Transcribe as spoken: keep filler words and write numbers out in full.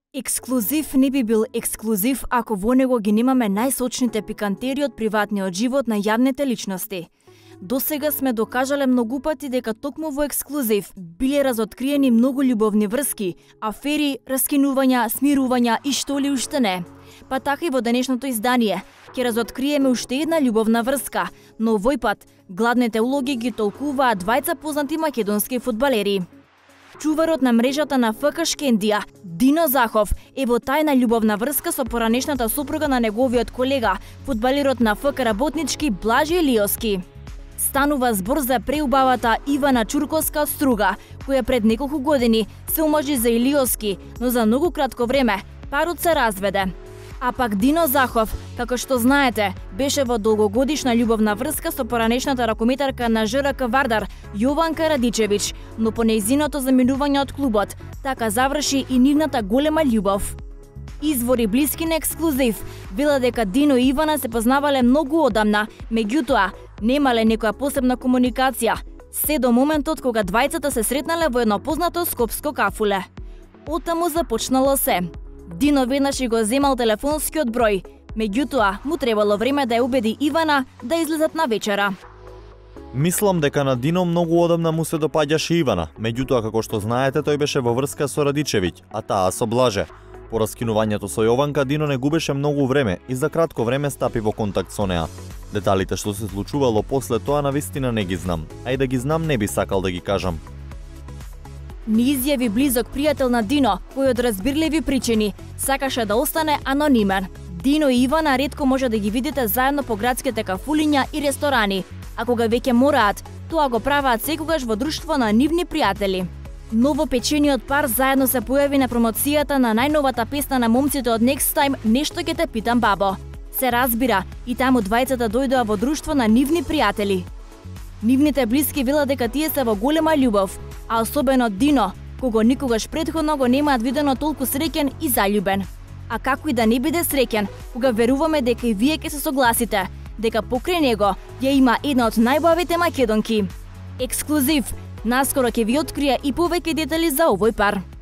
Ексклузив не би бил ексклузив ако во него ги немаме најсочните пикантерии од приватниот живот на јавните личности. Досега сме докажале многу пати дека токму во ексклузив биле разоткриени многу љубовни врски, афери, раскинувања, смирувања и што ли уште не. Па така и во денешното издание ќе разоткриеме уште една љубовна врска, но овој пат гладните улоги ги толкуваат двајца познати македонски фудбалери. Чуварот на мрежата на ФК Шкендија, Дино Захов, е во тајна љубовна врска со поранешната сопруга на неговиот колега, фудбалерот на ФК Работнички Блажи Илиовски. Станува збор за преубавата Ивана Чурковска од Струга, која пред неколку години се омажи за Илиовски, но за многу кратко време парот се разведе. А пак Дино Захов, како што знаете, беше во долгогодишна љубовна врска со поранешната ракометарка на ЖРК Вардар, Јованка Радичевиќ, но по нејзиното заминување од клубот, така заврши и нивната голема љубов. Извори блиски на ексклузив велат дека Дино и Ивана се познавале многу одамна, меѓутоа немале некоја посебна комуникација, се до моментот кога двајцата се сретнале во едно познато скопско кафуле. Оттаму започнало се. Дино веднаш го земал телефонскиот број, меѓутоа му требало време да ја убеди Ивана да излезат на вечера. Мислам дека на Дино многу одамна му се допаѓаше Ивана, меѓутоа како што знаете тој беше во врска со Радичевиќ, а таа со Блаже. По раскинувањето со Јованка Дино не губеше многу време и за кратко време стапи во контакт со неа. Деталите што се случувало после тоа навистина не ги знам, а и да ги знам не би сакал да ги кажам. Ни изјави близок пријател на Дино, кој од разбирливи причини сакаше да остане анонимен. Дино и Ивана ретко може да ги видите заедно по градските кафулиња и ресторани, а кога веќе мораат, тоа го праваат секогаш во друштво на нивни пријатели. Новопечениот пар заедно се појави на промоцијата на најновата песна на момците од Next Time "Нешто ќе те питам, бабо". Се разбира, и таму двајцата дојдоа во друштво на нивни пријатели. Нивните блиски велат дека тие се во голема љубов, а особено Дино, кого никогаш претходно го немаат видено толку среќен и заљубен. А како и да не биде среќен, кога веруваме дека и вие ќе се согласите, дека покрај него ја има една од најубавите македонки. Ексклузив, наскоро ќе ви открија и повеќе детали за овој пар.